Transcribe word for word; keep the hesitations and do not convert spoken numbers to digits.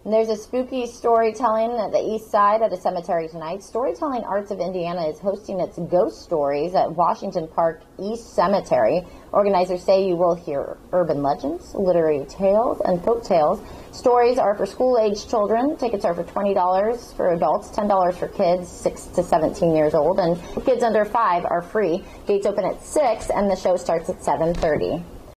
And there's a spooky storytelling at the east side at a cemetery tonight. Storytelling Arts of Indiana is hosting its ghost stories at Washington Park East Cemetery. Organizers say you will hear urban legends, literary tales, and folk tales. Stories are for school-aged children. Tickets are for twenty dollars for adults, ten dollars for kids six to seventeen years old, and kids under five are free. Gates open at six, and the show starts at seven thirty.